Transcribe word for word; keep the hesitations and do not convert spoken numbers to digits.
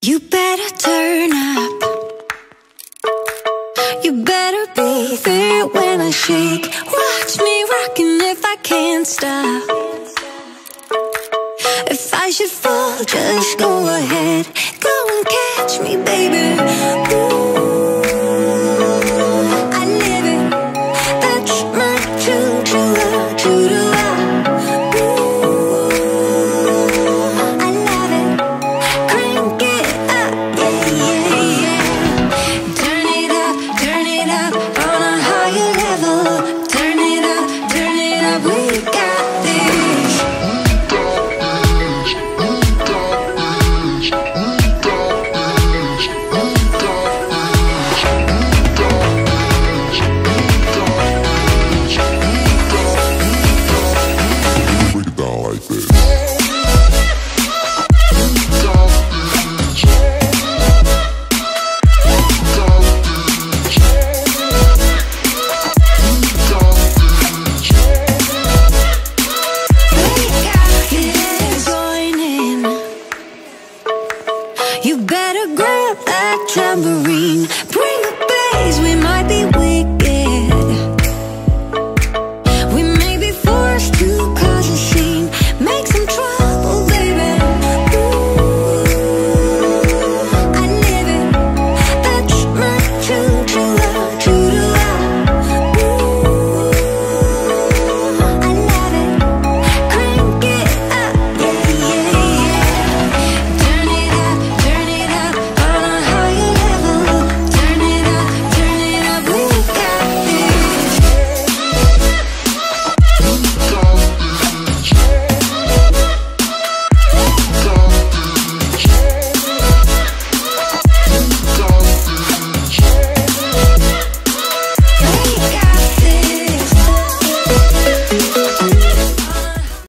You better turn up. You better be there when I shake. Watch me rockin' if I can't stop. If I should fall, just go ahead. Go and catch me, baby. Ooh, I live it. That's my choo-choo, choo-choo. You better grab that tambourine. Bring the bass, we might be